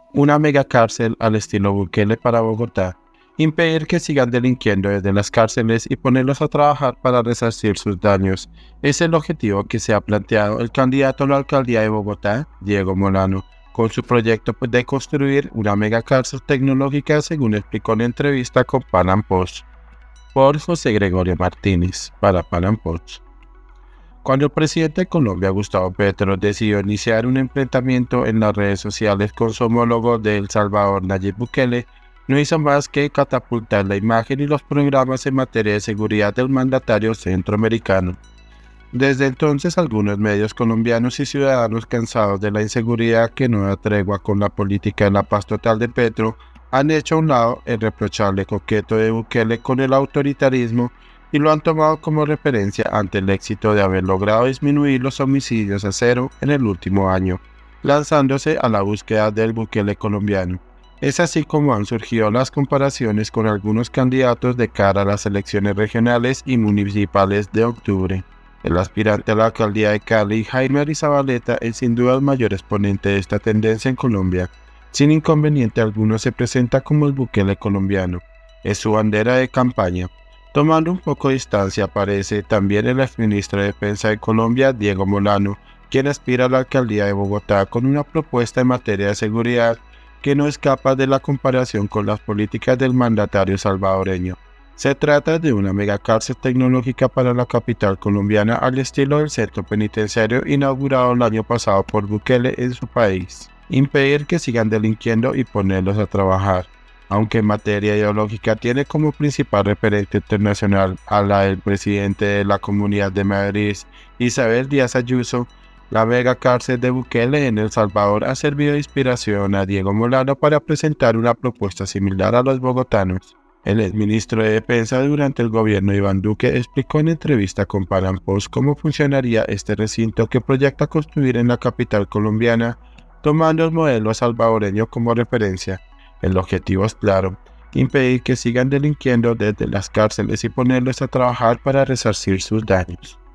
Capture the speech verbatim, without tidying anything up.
Una megacárcel al estilo Bukele para Bogotá, impedir que sigan delinquiendo desde las cárceles y ponerlos a trabajar para resarcir sus daños, es el objetivo que se ha planteado el candidato a la alcaldía de Bogotá, Diego Molano, con su proyecto de construir una megacárcel tecnológica, según explicó en entrevista con Pan Am Post, por José Gregorio Martínez, para Pan Am Post. Cuando el presidente de Colombia, Gustavo Petro, decidió iniciar un enfrentamiento en las redes sociales con su homólogo de El Salvador, Nayib Bukele, no hizo más que catapultar la imagen y los programas en materia de seguridad del mandatario centroamericano. Desde entonces, algunos medios colombianos y ciudadanos, cansados de la inseguridad que no da tregua con la política de la paz total de Petro, han hecho a un lado el reprochable coqueto de Bukele con el autoritarismo y lo han tomado como referencia ante el éxito de haber logrado disminuir los homicidios a cero en el último año, lanzándose a la búsqueda del Bukele colombiano. Es así como han surgido las comparaciones con algunos candidatos de cara a las elecciones regionales y municipales de octubre. El aspirante a la alcaldía de Cali, Jaime Arizabaleta, es sin duda el mayor exponente de esta tendencia en Colombia. Sin inconveniente alguno se presenta como el Bukele colombiano. Es su bandera de campaña. Tomando un poco de distancia aparece también el exministro de Defensa de Colombia, Diego Molano, quien aspira a la alcaldía de Bogotá con una propuesta en materia de seguridad que no escapa de la comparación con las políticas del mandatario salvadoreño. Se trata de una megacárcel tecnológica para la capital colombiana al estilo del centro penitenciario inaugurado el año pasado por Bukele en su país. Impedir que sigan delinquiendo y ponerlos a trabajar. Aunque en materia ideológica tiene como principal referente internacional a la del presidente de la Comunidad de Madrid, Isabel Díaz Ayuso, la megacárcel de Bukele en El Salvador ha servido de inspiración a Diego Molano para presentar una propuesta similar a los bogotanos. El exministro de Defensa durante el gobierno de Iván Duque explicó en entrevista con Pan Am Post cómo funcionaría este recinto que proyecta construir en la capital colombiana, tomando el modelo salvadoreño como referencia. El objetivo es claro: impedir que sigan delinquiendo desde las cárceles y ponerlos a trabajar para resarcir sus daños.